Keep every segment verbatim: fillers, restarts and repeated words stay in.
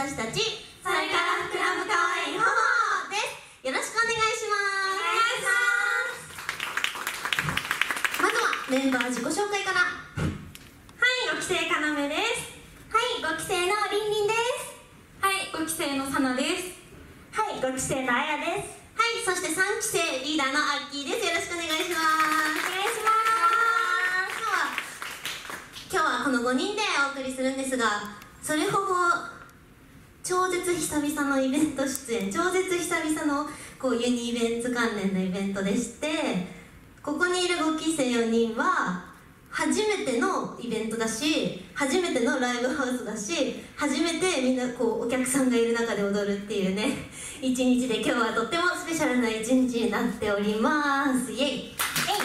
私たちそれから膨らむかわいいホモです。よろしくお願いします。まずはメンバー自己紹介から。 はい、ごき生かなめです。 はい、ごき生のりんりんです。 はい、ごき生のさなです。 はい、ごき生のあやです。 はい、そしてさんき生リーダーのあっきーです。よろしくお願いします。 お願いします。 今日はこのごにんでお送りするんですが、それほど超絶久々のイベント出演、超絶久々のこうユニイベント関連のイベントでして、ここにいるごき生よにんは初めてのイベントだし、初めてのライブハウスだし、初めてみんなこうお客さんがいる中で踊るっていうね一日で、今日はとってもスペシャルな一日になっております。イエイイエイはい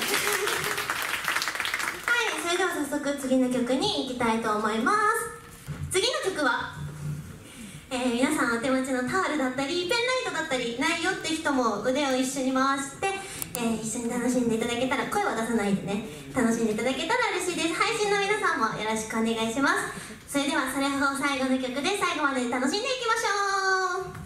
、それでは早速次の曲に行きたいと思います。次の曲は、えー、皆さんお手持ちのタオルだったりペンライトだったりないよって人も腕を一緒に回して、えー、一緒に楽しんでいただけたら、声は出さないでね、楽しんでいただけたら嬉しいです。配信の皆さんもよろしくお願いします。それではそれほど最後の曲で最後まで楽しんでいきましょう。